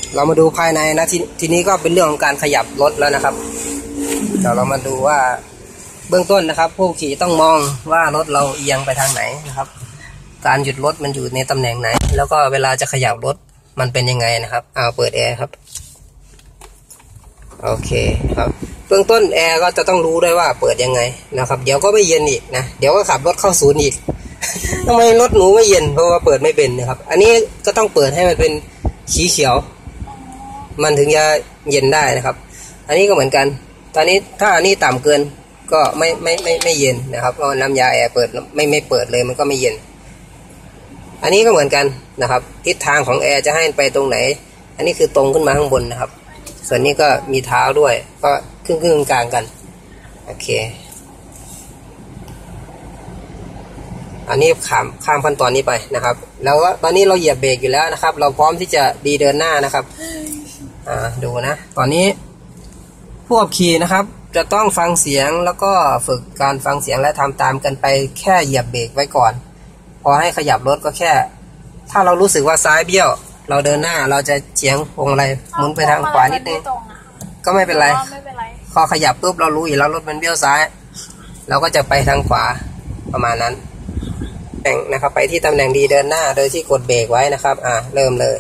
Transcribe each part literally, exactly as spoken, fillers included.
เรามาดูภายในนะททีนี้ก็เป็นเรื่องของการขยับรถแล้วนะครับเดี๋ยวเรามาดูว่าเบื้องต้นนะครับผู้ขี่ต้องมองว่ารถเราเอียงไปทางไหนนะครับการหยุดรถมันอยู่ในตำแหน่งไหนแล้วก็เวลาจะขยับรถมันเป็นยังไงนะครับเอาเปิดแอร์ครับโอเคครับเบื้องต้นแอร์ก็จะต้องรู้ด้วยว่าเปิดยังไงนะครับเดี๋ยวก็ไม่เย็นอีกนะเดี๋ยวก็ขับรถเข้าศูนย์อีก ทำไมรถหนูไม่เย็นเพราะว่าเปิดไม่เป็นนะครับอันนี้ก็ต้องเปิดให้มันเป็นสีเขียวมันถึงจะเย็นได้นะครับอันนี้ก็เหมือนกันตอนนี้ถ้าอันนี้ต่ำเกินก็ไม่ไม่ไม่ไม่เย็นนะครับเพราะน้ำยาแอร์เปิดไม่ไม่เปิดเลยมันก็ไม่เย็นอันนี้ก็เหมือนกันนะครับทิศทางของแอร์จะให้ไปตรงไหนอันนี้คือตรงขึ้นมาข้างบนนะครับส่วนนี้ก็มีเท้าด้วยก็ครึ่งครึ่งกลางกันโอเคอันนี้ข้ามข้ามขั้นตอนนี้ไปนะครับแล้วตอนนี้เราเหยียบเบรกอยู่แล้วนะครับเราพร้อมที่จะดีเดินหน้านะครับอ่าดูนะตอนนี้ผู้ขับขี่นะครับจะต้องฟังเสียงแล้วก็ฝึกการฟังเสียงและทำตามกันไปแค่เหยียบเบรกไว้ก่อนพอให้ขยับรถก็แค่ถ้าเรารู้สึกว่าซ้ายเบี้ยวเราเดินหน้าเราจะเฉียงพวงอะไรหมุนไปทางขวานิดนึงก็ไม่เป็นไรพอขยับปุ๊บเรารู้อยู่แล้วรถมันเบี้ยวซ้ายเราก็จะไปทางขวาประมาณนั้นแต่งนะครับไปที่ตำแหน่งดีเดินหน้าโดยที่กดเบรกไว้นะครับอ่าเริ่มเลย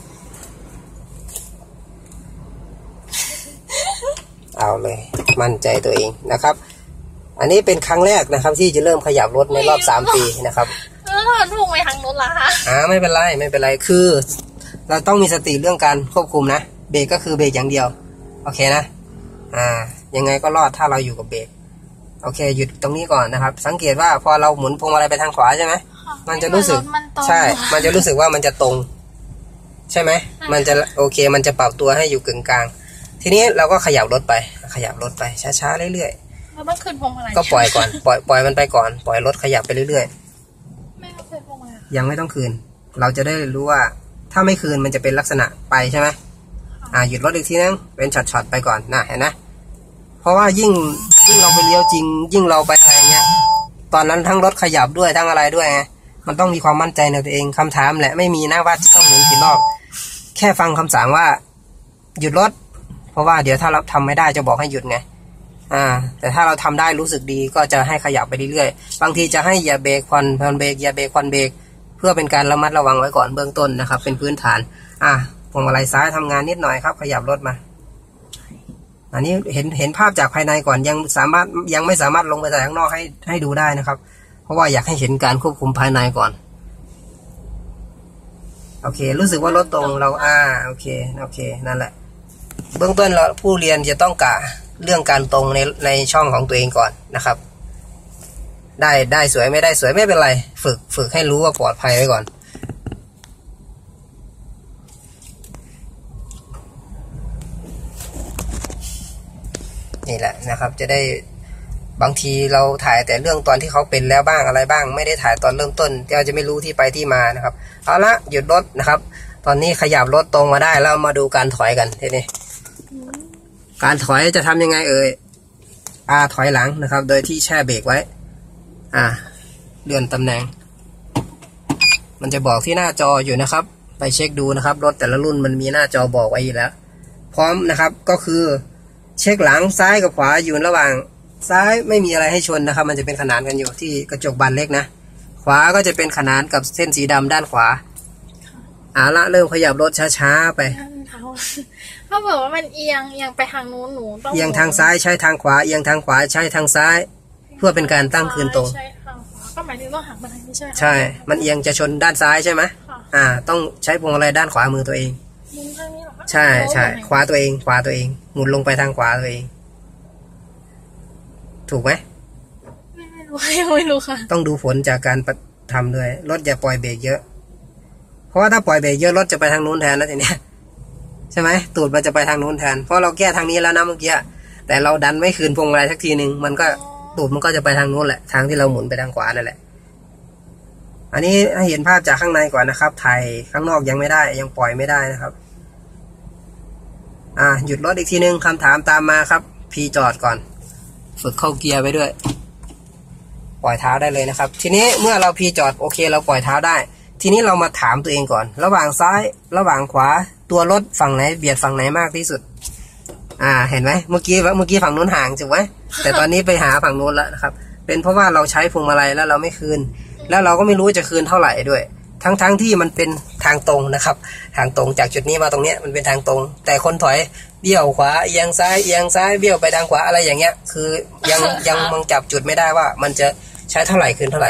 เอาเลยมั่นใจตัวเองนะครับอันนี้เป็นครั้งแรกนะครับที่จะเริ่มขยับรถในรอบสามปีนะครับเออถูกไปทางรถละคะอ่าไม่เป็นไรไม่เป็นไรคือเราต้องมีสติเรื่องการควบคุมนะเบรกก็คือเบรกอย่างเดียวโอเคนะอ่ายังไงก็รอดถ้าเราอยู่กับเบรกโอเคหยุดตรงนี้ก่อนนะครับสังเกตว่าพอเราหมุนพวงมาลัยไปทางขวาใช่ไหมมันจะรู้สึกใช่มันจะรู้สึกว่ามันจะตรงใช่ไหมมันจะโอเคมันจะปรับตัวให้อยู่กึ่งกลางทีนี้เราก็ขยับรถไปขยับรถไปช้าๆเรื่อยๆเราต้องขึ้นพวงมาลัยก็ปล่อยก่อนปล่อยปล่อยมันไปก่อนปล่อยรถขยับไปเรื่อยๆไม่ต้องคืนพวงมาลัยยังไม่ต้องคืนเราจะได้รู้ว่าถ้าไม่คืนมันจะเป็นลักษณะไปใช่ไหมอ่าหยุดรถอีกทีนึงเป็นช็อตๆไปก่อนนะเห็นนะเพราะว่ายิ่งยิ่งเราไปเลี้ยวจริงยิ่งเราไปอะไรเงี้ยตอนนั้นทั้งรถขยับด้วยทั้งอะไรด้วยไงมันต้องมีความมั่นใจในตัวเองคำถามแหละไม่มีนะว่าต้องหมุนกี่รอบแค่ฟังคำสั่งว่าหยุดรถเพราะว่าเดี๋ยวถ้าเราทำไม่ได้จะบอกให้หยุดไงอ่าแต่ถ้าเราทำได้รู้สึกดีก็จะให้ขยับไปเรื่อยๆบางทีจะให้อย่าเบรกควันผ่อนเบรกอย่าเบรกควันเบรกเพื่อเป็นการระมัดระวังไว้ก่อนเบื้องต้นนะครับเป็นพื้นฐานอ่ะพวงมาลัยซ้ายทำงานนิดหน่อยครับขยับรถมาอันนี้เห็นเห็นภาพจากภายในก่อนยังสามารถยังไม่สามารถลงไปจากข้างนอกให้ให้ดูได้นะครับเพราะว่าอยากให้เห็นการควบคุมภายในก่อนโอเครู้สึกว่ารถตรงเราอ่าโอเคโอเคนั่นแหละเบื้องต้นเราผู้เรียนจะต้องกะเรื่องการตรงในในช่องของตัวเองก่อนนะครับได้ได้สวยไม่ได้สวยไม่เป็นไรฝึกฝึกให้รู้ว่าปลอดภัยไว้ก่อนนี่แหละนะครับจะได้บางทีเราถ่ายแต่เรื่องตอนที่เขาเป็นแล้วบ้างอะไรบ้างไม่ได้ถ่ายตอนเริ่มต้นเราจะไม่รู้ที่ไปที่มานะครับเอาละหยุดรถนะครับตอนนี้ขยับรถตรงมาได้แล้วมาดูการถอยกันทีนี้การถอยจะทำยังไงเอ่ยอ่าถอยหลังนะครับโดยที่แช่เบรกไว้อ่าเลื่อนตำแหน่งมันจะบอกที่หน้าจออยู่นะครับไปเช็คดูนะครับรถแต่ละรุ่นมันมีหน้าจอบอกไว้อยู่แล้วพร้อมนะครับก็คือเช็คหลังซ้ายกับขวาอยู่ระหว่างซ้ายไม่มีอะไรให้ชนนะครับมันจะเป็นขนานกันอยู่ที่กระจกบานเล็กนะขวาก็จะเป็นขนานกับเส้นสีดำด้านขวาอ่าละเริ่มขยับรถช้าๆไปเขาบอกว่ามันเอียงเอียงไปทางนู้นหนูต้องเอียงทางซ้ายใช้ทางขวาเอียงทางขวาใช้ทางซ้ายเพื่อเป็นการตั้งคืนตรงใช่ทางขวาก็หมายถึงต้องหักไปทางนี้ใช่ใช่มันเอียงจะชนด้านซ้ายใช่ไหมอ่าต้องใช้พวงมาลัยด้านขวามือตัวเองหมุนทางนี้หรอใช่ใช่ขวาตัวเองขวาตัวเองหมุนลงไปทางขวาตัวเองถูกไหมไม่ไม่รู้ยังไม่รู้ค่ะต้องดูผลจากการทำด้วยรถอย่าปล่อยเบรกเยอะเพราะว่าถ้าปล่อยเบรกเยอะรถจะไปทางนู้นแทนนะทีเนี้ยใช่ไหมตูดมันจะไปทางนู้นแทนเพราะเราแก้ทางนี้แล้วนะเมื่อกี้แต่เราดันไม่คืนพวงมาลัยสักทีหนึ่งมันก็ตูดมันก็จะไปทางนู้นแหละทางที่เราหมุนไปทางขวานั่นแหละอันนี้ให้เห็นภาพจากข้างในก่อนนะครับถ่ายข้างนอกยังไม่ได้ยังปล่อยไม่ได้นะครับอ่าหยุดรถอีกทีนึงคำถามตามมาครับพีจอดก่อนฝึกเข้าเกียร์ไปด้วยปล่อยเท้าได้เลยนะครับทีนี้เมื่อเราพีจอดโอเคเราปล่อยเท้าได้ทีนี้เรามาถามตัวเองก่อนระหว่างซ้ายระหว่างขวาตัวรถฝั่งไหนเบียดฝั่งไหนมากที่สุดอ่าเห็นไหมเมื่อกี้เมื่อกี้ฝั่งนู้นห่างถูกไหมแต่ตอนนี้ไปหาฝั่งนู้นแล้วนะครับเป็นเพราะว่าเราใช้พวงมาลัยแล้วเราไม่คืนแล้วเราก็ไม่รู้จะคืนเท่าไหร่ด้วยทั้งๆ ท, ที่มันเป็นทางตรงนะครับทางตรงจากจุดนี้มาตรงเนี้ยมันเป็นทางตรงแต่คนถอยเบี้ยวขวาเอียงซ้ายเอียงซ้ายเบี้ยวไปทางขวาอะไรอย่างเงี้ยคือยังยังมองจับจุดไม่ได้ว่ามันจะใช้เท่าไหร่คืนเท่าไหร่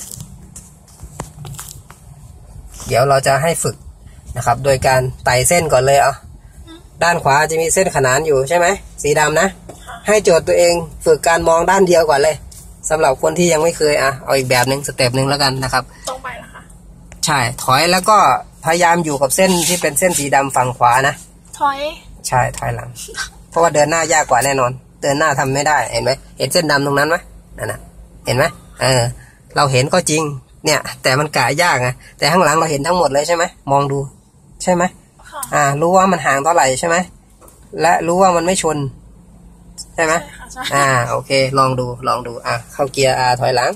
เดี๋ยวเราจะให้ฝึกนะครับโดยการไต่เส้นก่อนเลยเอาด้านขวาจะมีเส้นขนานอยู่ใช่ไหมสีดำนะให้โจทย์ตัวเองฝึกการมองด้านเดียวก่อนเลยสำหรับคนที่ยังไม่เคยอ่ะเอาอีกแบบหนึ่งสเต็ปหนึ่งแล้วกันนะครับตรงไปเหรอคะใช่ถอยแล้วก็พยายามอยู่กับเส้นที่เป็นเส้นสีดำฝั่งขวานะถอยใช่ถอยหลังเพราะว่าเดินหน้ายากกว่าแน่นอนเดินหน้าทำไม่ได้เห็นไหมเห็นเส้นดำตรงนั้นไหมนั่นนะเห็นไหมเออเราเห็นก็จริงเนี่ยแต่มันกะยากไงแต่ข้างหลังเราเห็นทั้งหมดเลยใช่ไหมมองดูใช่ไหมอ่ารู้ว่ามันห่างเท่าไหร่ใช่ไหมและรู้ว่ามันไม่ชนใช่ไหมอ่าโอเคลองดูลองดูอ่ะเข้าเกียร์ R ถอยหลัง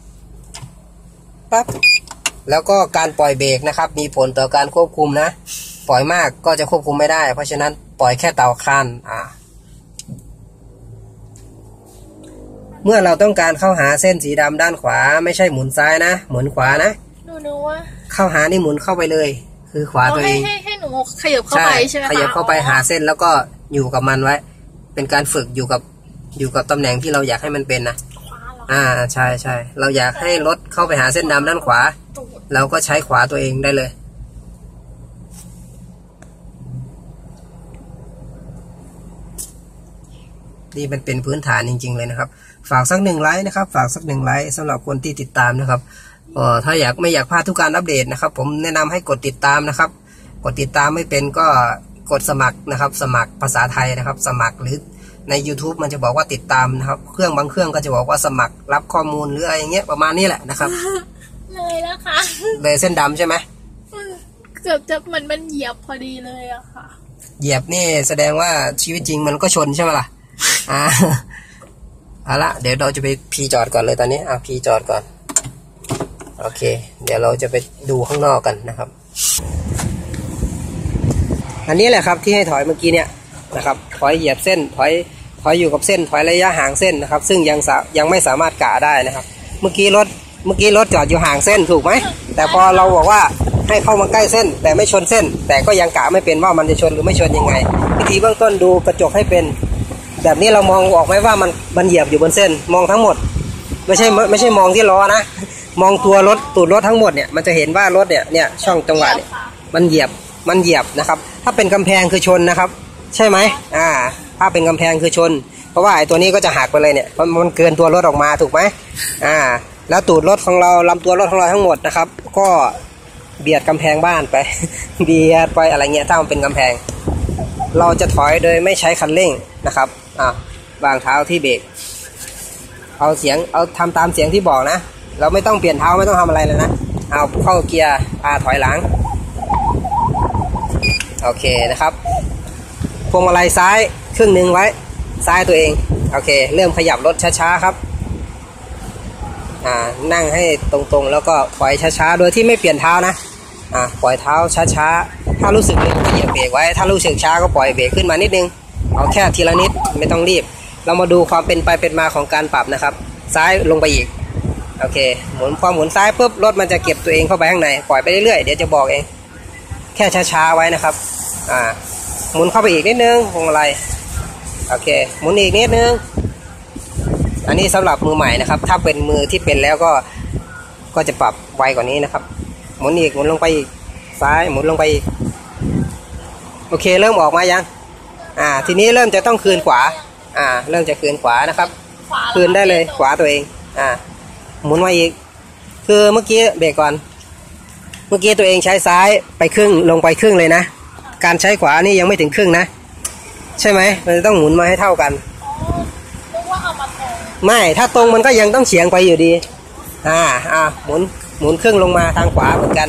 ปั๊บแล้วก็การปล่อยเบรกนะครับมีผลต่อการควบคุมนะปล่อยมากก็จะควบคุมไม่ได้เพราะฉะนั้นปล่อยแค่เตาคานอ่าเมื่อเราต้องการเข้าหาเส้นสีดำด้านขวาไม่ใช่หมุนซ้ายนะหมุนขวานะดูดูว่าเข้าหานี่หมุนเข้าไปเลยคือขวาตัวเองให้ให้หนูขยับเข้าไปใช่ไหมคะขยับเข้าไปหาเส้นแล้วก็อยู่กับมันไว้เป็นการฝึกอยู่กับอยู่กับตำแหน่งที่เราอยากให้มันเป็นนะอ่าใช่ใช่เราอยากให้รถเข้าไปหาเส้นดำด้านขวาเราก็ใช้ขวาตัวเองได้เลยนี่มันเป็นพื้นฐานจริงๆเลยนะครับฝากสักหนึ่งไลค์นะครับฝากสักหนึ่งไลค์สำหรับคนที่ติดตามนะครับเอ่อถ้าอยากไม่อยากพลาดทุกการอัปเดตนะครับผมแนะนำให้กดติดตามนะครับกดติดตามไม่เป็นก็กดสมัครนะครับสมัครภาษาไทยนะครับสมัครหรือใน YouTube มันจะบอกว่าติดตามนะครับเครื่องบางเครื่องก็จะบอกว่าสมัครรับข้อมูลหรืออะไรอย่างเงี้ยประมาณนี้แหละนะครับเลยแล้วค่ะเลยเส้นดำใช่ไหมเกือบจะเหมือนมันเหยียบพอดีเลยอะค่ะเหยียบนี่แสดงว่าชีวิตจริงมันก็ชนใช่ไหมล่ะอ่าเอาละเดี๋ยวเราจะไปพีจอดก่อนเลยตอนนี้อ่ะพีจอดก่อนโอเคเดี๋ยวเราจะไปดูข้างนอกกันนะครับอันนี้แหละครับที่ให้ถอยเมื่อกี้เนี่ยนะครับถอยเหยียบเส้นถอยถอยอยู่กับเส้นถอยระยะห่างเส้นนะครับซึ่งยังยังไม่สามารถกะได้นะครับเมื่อกี้รถเมื่อกี้รถจอดอยู่ห่างเส้นถูกไหมแต่พอเราบอกว่าให้เข้ามาใกล้เส้นแต่ไม่ชนเส้นแต่ก็ยังกะไม่เป็นว่ามันจะชนหรือไม่ชนยังไงวิธีเบื้องต้นดูกระจกให้เป็นแบบนี้เรามองออกไหมว่ามันมันเหยียบอยู่บนเส้นมองทั้งหมดไม่ใช่ไม่ใช่มองที่ล้อนะมองตัวรถตูดรถทั้งหมดเนี่ยมันจะเห็นว่ารถเนี่ยเนี่ยช่องจังหวะเนี่ยมันเหยียบมันเหยียบนะครับถ้าเป็นกำแพงคือชนนะครับใช่ไหมอ่าถ้าเป็นกำแพงคือชนเพราะว่าไอ้ตัวนี้ก็จะหักไปเลยเนี่ยมันมันเกินตัวรถออกมาถูกไหมอ่าแล้วตูดรถของเราลำตัวรถของเราทั้งหมดนะครับก็เบียดกำแพงบ้านไปเบียดไปอะไรเงี้ยถ้ามันเป็นกำแพงเราจะถอยโดยไม่ใช้คันเร่งนะครับอ่าวางเท้าที่เบรกเอาเสียงเอาทำตามเสียงที่บอกนะเราไม่ต้องเปลี่ยนเท้าไม่ต้องทำอะไรเลยนะเอาเข้าเกียร์อาถอยหลังโอเคนะครับพวงมาลัยซ้ายครึ่งหนึ่งไว้ซ้ายตัวเองโอเคเริ่มขยับรถช้าๆครับอ่านั่งให้ตรงๆแล้วก็ปล่อยช้าๆโดยที่ไม่เปลี่ยนเท้านะอ่าปล่อยเท้าช้าๆถ้ารู้สึกเร็วก็เหยียบเบรกไว้ถ้ารู้สึกช้าก็ปล่อยเบรกขึ้นมานิดนึงเอาแค่ทีละนิดไม่ต้องรีบเรามาดูความเป็นไปเป็นมาของการปรับนะครับซ้ายลงไปอีกโอเคหมุนพอหมุนซ้ายปุ๊บรถมันจะเก็บตัวเองเข้าไปข้างในปล่อยไปเรื่อยๆเดี๋ยวจะบอกเองแค่ช้าๆไว้นะครับอ่าหมุนเข้าไปอีกนิดนึงพวงมาลัยโอเคหมุนอีกนิดนึงอันนี้สำหรับมือใหม่นะครับถ้าเป็นมือที่เป็นแล้วก็ก็จะปรับไวกว่านี้นะครับหมุนอีกหมุนลงไปอีกซ้ายหมุนลงไปอีกโอเคเริ่มออกมายังอ่าทีนี้เริ่มจะต้องคืนขวาอ่าเริ่มจะคืนขวานะครับคืนได้เลยขวาตัวเองอ่าหมุนมาอีกคือเมื่อกี้เบรกก่อนเมื่อกี้ตัวเองใช้ซ้ายไปครึ่งลงไปครึ่งเลยนะการใช้ขวานี่ยังไม่ถึงครึ่งนะใช่ไหมมันจะต้องหมุนมาให้เท่ากันนึกว่าเอามาตรงไม่ถ้าตรงมันก็ยังต้องเฉียงไปอยู่ดีอ่าอ่าหมุนหมุนครึ่งลงมาทางขวาเหมือนกัน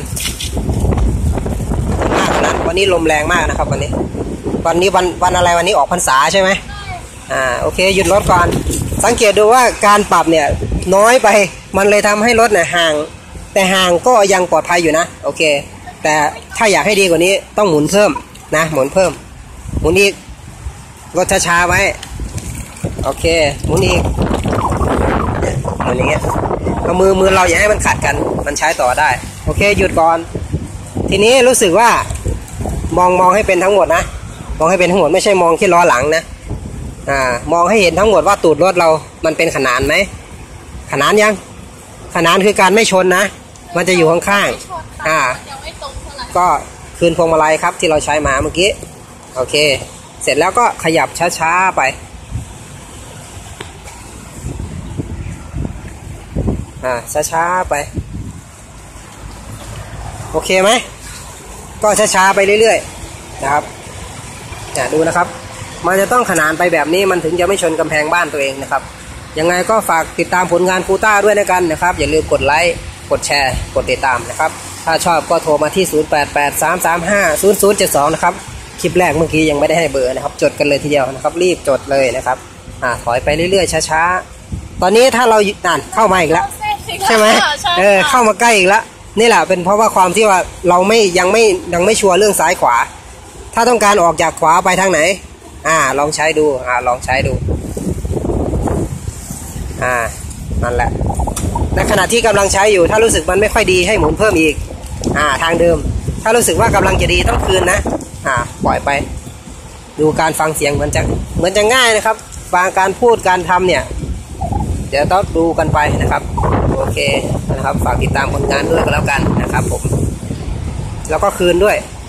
มากนะวันนี้ลมแรงมากนะครับวันนี้วันนี้วันวันอะไรวันนี้ออกพรรษาใช่ไหมอ่าโอเคหยุดรถก่อนสังเกตดูว่าการปรับเนี่ยน้อยไปมันเลยทำให้รถเนี่ยห่างแต่ห่างก็ยังปลอดภัยอยู่นะโอเคแต่ถ้าอยากให้ดีกว่านี้ต้องหมุนเพิ่มนะหมุนเพิ่มหมุนอีกกดช้าๆไว้โอเคหมุนอีกหมุนอย่างเงี้ยเอามือมือเราอย่าให้มันขัดกันมันใช้ต่อได้โอเคหยุดก่อนทีนี้รู้สึกว่ามองมองให้เป็นทั้งหมดนะมองให้เป็นทั้งหมดไม่ใช่มองที่ล้อหลังนะอ่ามองให้เห็นทั้งหมดว่าตูดรถเรามันเป็นขนานไหมขนานยังขนานคือการไม่ชนนะมันจะอยู่ข้างๆอ่าก็คืนพวงมาลัยครับที่เราใช้มาเมื่อกี้โอเคเสร็จแล้วก็ขยับช้าๆไปอ่าช้าๆไปโอเคไหมก็ช้าๆไปเรื่อยๆนะครับเนี่ยดูนะครับมันจะต้องขนานไปแบบนี้มันถึงจะไม่ชนกำแพงบ้านตัวเองนะครับยังไงก็ฝากติดตามผลงานคูต้าด้วยนะกันนะครับอย่าลืมกดไลค์กดแชร์กดติดตามนะครับถ้าชอบก็โทรมาที่ศูนย์ แปด แปด สาม สาม ห้า ศูนย์ ศูนย์ เจ็ด สองนะครับคลิปแรกเมื่อกี้ยังไม่ได้ให้เบอร์นะครับจดกันเลยทีเดียวนะครับรีบจดเลยนะครับอ่าถอยไปเรื่อยๆช้าๆตอนนี้ถ้าเรานั่นเข้ามาอีกแล้วใช่ไหมเออเข้ามาใกล้อีกแล้วนี่แหละเป็นเพราะว่าความที่ว่าเราไม่ยังไม่ยังไม่ชัวร์เรื่องซ้ายขวาถ้าต้องการออกจากขวาไปทางไหนอ่าลองใช้ดูอ่าลองใช้ดูอ่านั่นแหละในขณะที่กำลังใช้อยู่ถ้ารู้สึกมันไม่ค่อยดีให้หมุนเพิ่มอีกอ่าทางเดิมถ้ารู้สึกว่ากำลังจะดีต้องคืนนะอ่าปล่อยไปดูการฟังเสียงเหมือนจะเหมือนจะง่ายนะครับบางการพูดการทำเนี่ยเดี๋ยวต้องดูกันไปนะครับโอเคนะครับฝากติดตามผลงานด้วยก็แล้วกันนะครับผมแล้วก็คืนด้วย